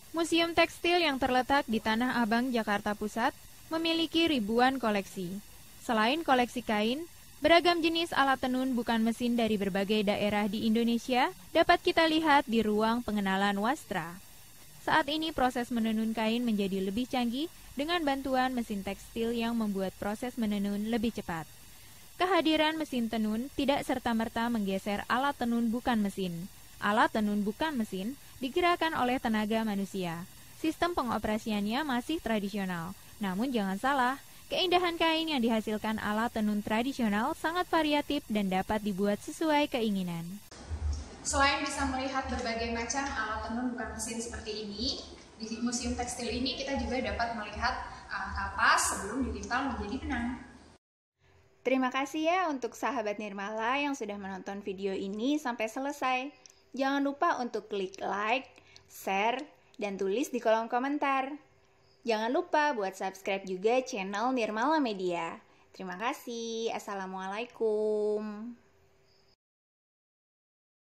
Museum Tekstil yang terletak di Tanah Abang, Jakarta Pusat, memiliki ribuan koleksi. Selain koleksi kain, beragam jenis alat tenun bukan mesin dari berbagai daerah di Indonesia dapat kita lihat di ruang pengenalan wastra. Saat ini proses menenun kain menjadi lebih canggih dengan bantuan mesin tekstil yang membuat proses menenun lebih cepat. Kehadiran mesin tenun tidak serta-merta menggeser alat tenun bukan mesin. Alat tenun bukan mesin digerakkan oleh tenaga manusia. Sistem pengoperasiannya masih tradisional. Namun jangan salah, keindahan kain yang dihasilkan alat tenun tradisional sangat variatif dan dapat dibuat sesuai keinginan. Selain bisa melihat berbagai macam alat tenun bukan mesin seperti ini, di Museum Tekstil ini kita juga dapat melihat kapas sebelum ditimpal menjadi benang. Terima kasih ya untuk sahabat Nirmala yang sudah menonton video ini sampai selesai. Jangan lupa untuk klik like, share, dan tulis di kolom komentar. Jangan lupa buat subscribe juga channel Nirmala Media. Terima kasih. Assalamualaikum.